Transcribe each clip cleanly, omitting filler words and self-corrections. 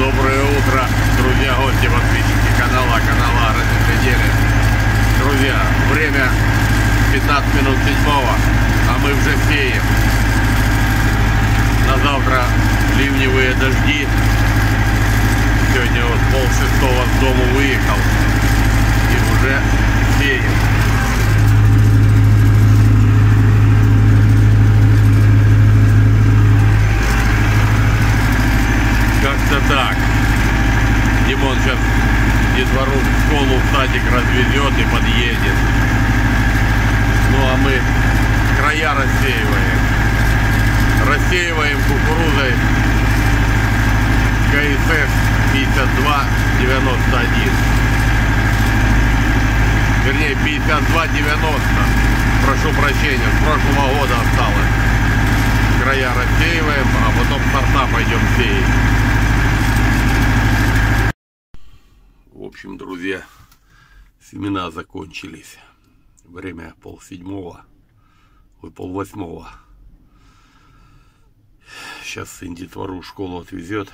Доброе утро, друзья, гости, подписчики канала Агроземледелие. Друзья, время 15 минут 7, а мы уже сеем. На завтра ливневые дожди. Сегодня вот 5:30 с дому выехал и уже сеем. Как-то так. Димон сейчас детвору в школу, в садик развезет и подъедет. Ну а мы края рассеиваем. Рассеиваем кукурузой КСС 5291. Вернее 5290. Прошу прощения, с прошлого года осталось. Края рассеиваем, а потом сорта пойдем сеять. В общем, друзья, семена закончились. Время 6:30, 7:30. Сейчас сын детвору в школу отвезет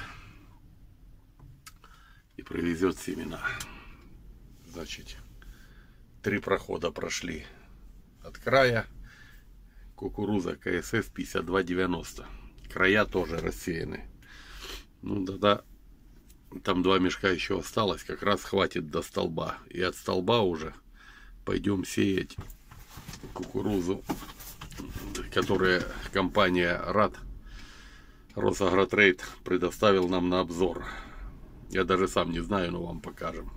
и привезет семена. Значит, 3 прохода прошли от края. Кукуруза КСС 5290. Края тоже рассеяны. Ну да, там 2 мешка еще осталось. Как раз хватит до столба. И от столба уже пойдем сеять кукурузу, которую компания Росагротрейд предоставил нам на обзор. Я даже сам не знаю, но вам покажем.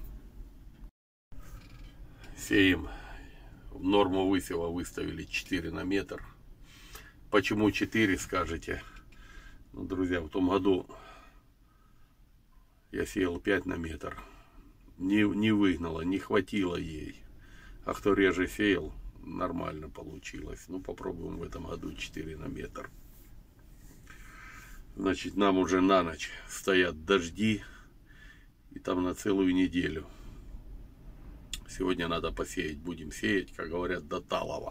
Сеем. В норму высева выставили 4 на метр. Почему 4, скажете? Ну, друзья, в том году я сеял 5 на метр. Не выгнало, не хватило ей. А кто реже сеял, нормально получилось. Ну, попробуем в этом году 4 на метр. Значит, нам уже на ночь стоят дожди. И там на целую неделю. Сегодня надо посеять. Будем сеять, как говорят, до талого.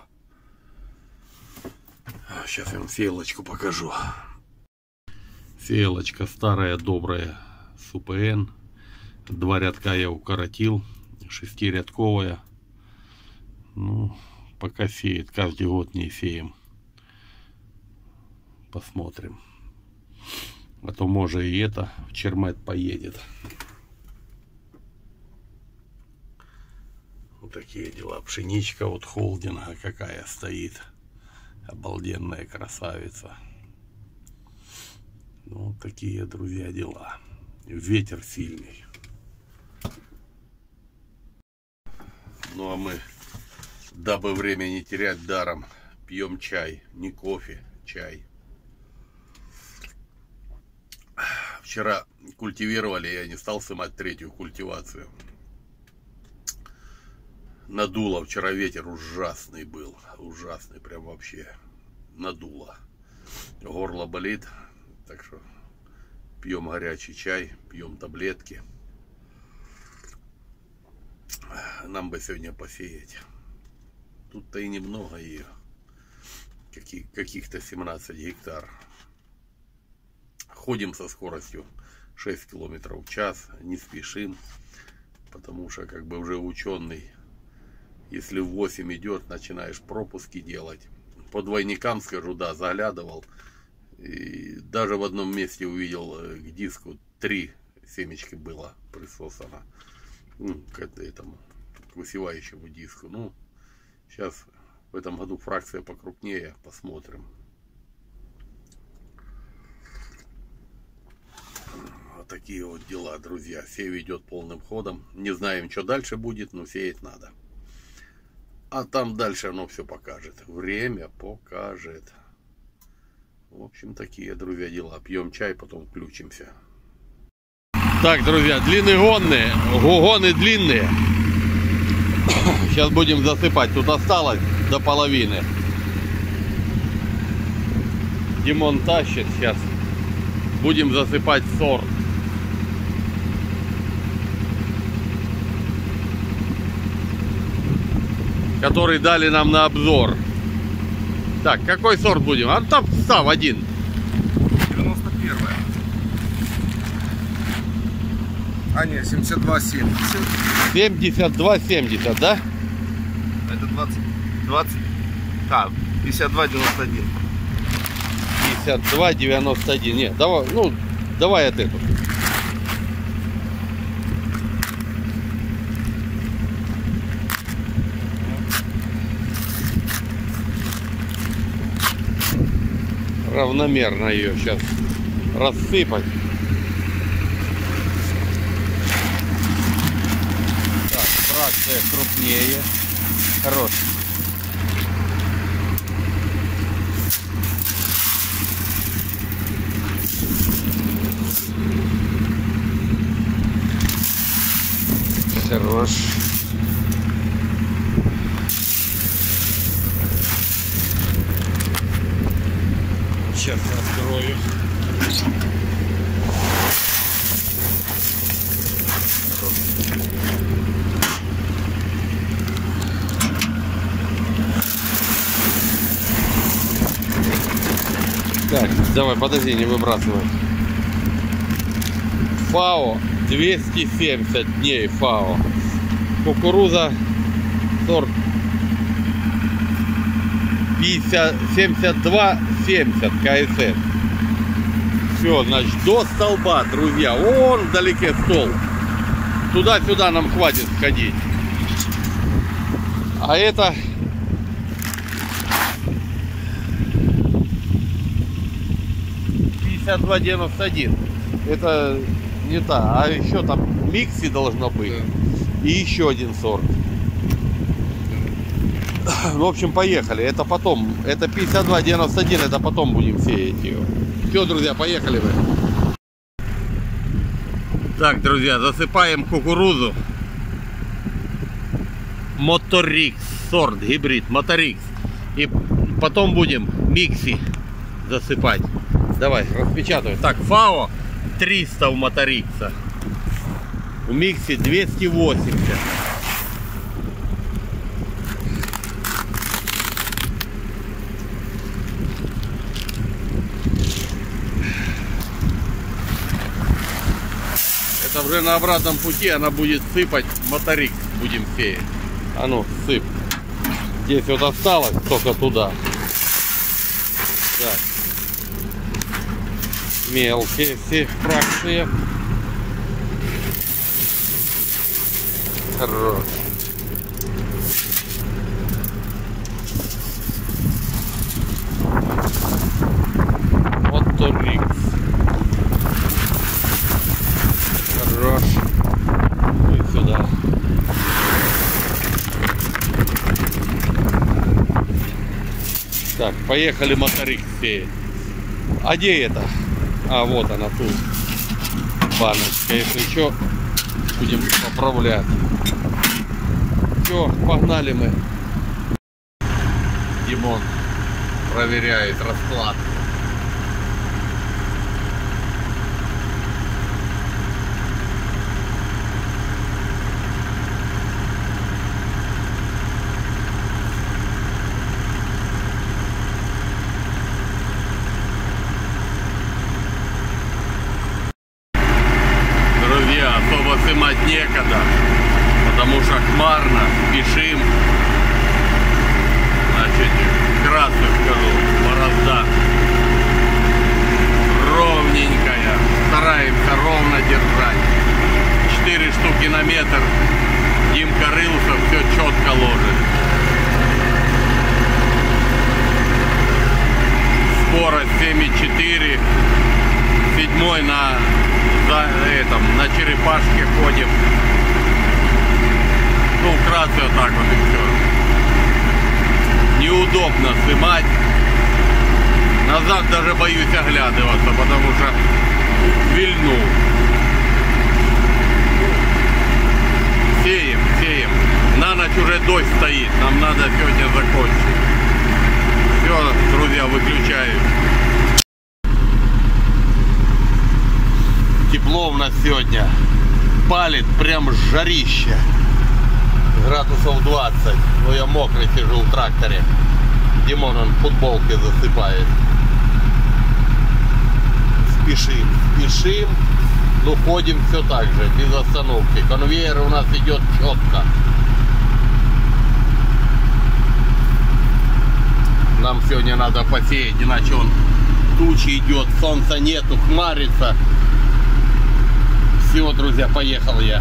Сейчас я вам сеялочку покажу. Сеялочка старая, добрая, с УПН. 2 рядка я укоротил. 6-рядковая. Ну, пока сеет. Каждый год не сеем. Посмотрим. А то может и это в Чермет поедет. Вот такие дела. Пшеничка от холдинга какая стоит. Обалденная красавица. Ну, вот такие, друзья, дела. Ветер сильный. Ну, а мы, дабы время не терять даром, пьем чай. Не кофе, чай. Вчера культивировали, я не стал снимать 3-ю культивацию. Надуло. Вчера ветер ужасный был. Ужасный, прям вообще. Надуло. Горло болит. Так что пьем горячий чай, пьем таблетки. Нам бы сегодня посеять. Тут-то и немного ее. Каких-то 17 гектар. Ходим со скоростью 6 км в час. Не спешим. Потому что как бы уже ученый. Если в 8 идет, начинаешь пропуски делать. По двойникам, скажу, да, заглядывал. И даже в одном месте увидел к диску 3 семечки было присосано. Ну, к этому, к высевающему диску. Ну, сейчас в этом году фракция покрупнее. Посмотрим. Вот такие вот дела, друзья. Сев идет полным ходом. Не знаем, что дальше будет, но сеять надо. А там дальше оно все покажет. Время покажет. В общем, такие, друзья, дела. Пьем чай, потом включимся. Так, друзья, длинногонные. Гугоны длинные. Сейчас будем засыпать. Тут осталось до половины. Димон тащит. Сейчас будем засыпать сорт. Который дали нам на обзор. Так, какой сорт будем? А там став один. 91-я. А нет, 72,70. 72,70, да? Это 20. А, 52,91. 52,91. Нет, давай, ну, давай от этого. Равномерно ее сейчас рассыпать. Так, фракция крупнее. Хорош. Хорош. Сейчас открою. Так, давай, подожди, не выбрасывай. ФАО 270 дней ФАО. Кукуруза сорт 72,70 КСС. Все, значит, до столба, друзья. Вон вдалеке стол. Туда-сюда нам хватит сходить. А это 52,91. Это не та. А еще там микси должно быть. И еще один сорт. В общем, поехали. Это потом. Это 52,91. Это потом будем сеять ее. Все, друзья, поехали мы. Так, друзья, засыпаем кукурузу. Моторикс. Сорт, гибрид. Моторикс. И потом будем микси засыпать. Давай, распечатывай. Так, ФАО 300 у Моторикса. У микси 280. Это уже на обратном пути она будет сыпать. Моторикс будем сеять. А ну, сыпь. Здесь вот осталось только туда. Так. Мелкие все фракции. Хорош. Моторикс. Хорош. Ну и сюда. Так, поехали Моторикс сеять. А где это? А вот она тут. Баночка. Если что, будем поправлять. Все, погнали мы. Димон проверяет расклад. Особо снимать некогда, потому что хмарно, спешим. Значит, вкратце скажу, борозда ровненькая, стараемся ровно держать. 4 штуки на метр. Димка рылся, все четко ложит. Скорость 7,4. 7 на черепашке ходим. Ну, вкратце вот так вот и все. Неудобно снимать. Назад даже боюсь оглядываться, потому что вильну. Сеем, сеем. На ночь уже дождь стоит. Нам надо сегодня закончить. Все, друзья, выключаю. Тепло у нас сегодня. Палит прям жарище. Градусов 20. Но я мокрый сижу в тракторе. Димон он в футболке засыпает. Спешим, спешим. Ну, ходим все так же, без остановки. Конвейер у нас идет четко. Нам сегодня надо посеять, иначе он тучи идет, солнца нету, хмарится. Все, друзья, поехал я.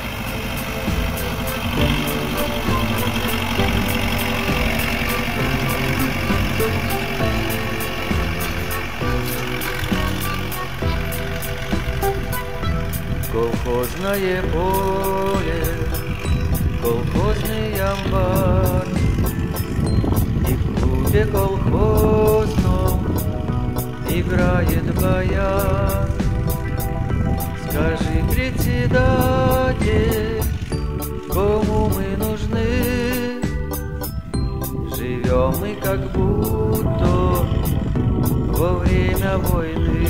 Колхозное поле, колхозный амбар, и в клубе колхозном играет баян. Скажи, председатель, кому мы нужны? Живем мы как будто во время войны.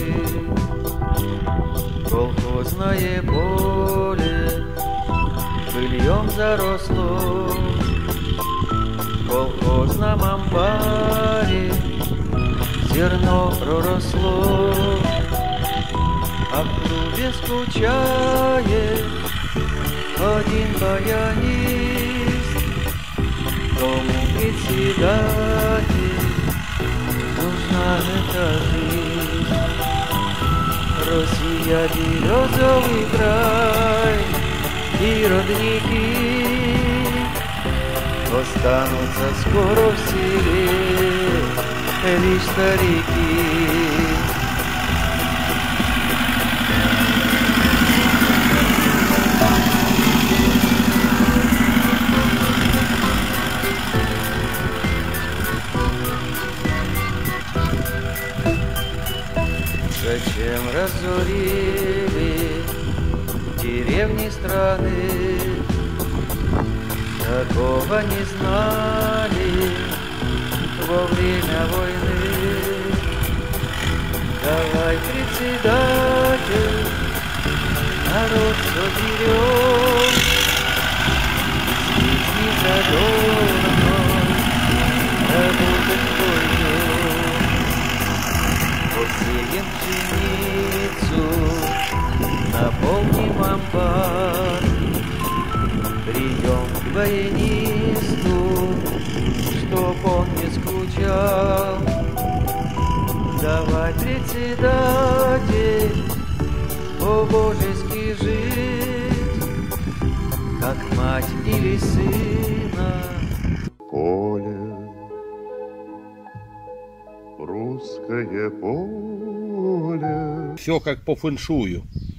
Колхозное поле быльем заросло, в колхозном амбаре зерно проросло, а в клубе скучает один баянист. Кому председатель нужна эта жизнь? Россия, березовый край и родники останутся скоро в селе лишь старики. Зачем разорили деревни страны? Такого не знали во время войны. Давай, председатель, народ соберем, здесь не задорно работать пойдем. Посеем пшеницу, наполним амбар, придем к баянисту, чтоб он не скучал. Давай, председатель, по-божески жить, как мать или сына. Поле, русское поле. Все как по фэншую.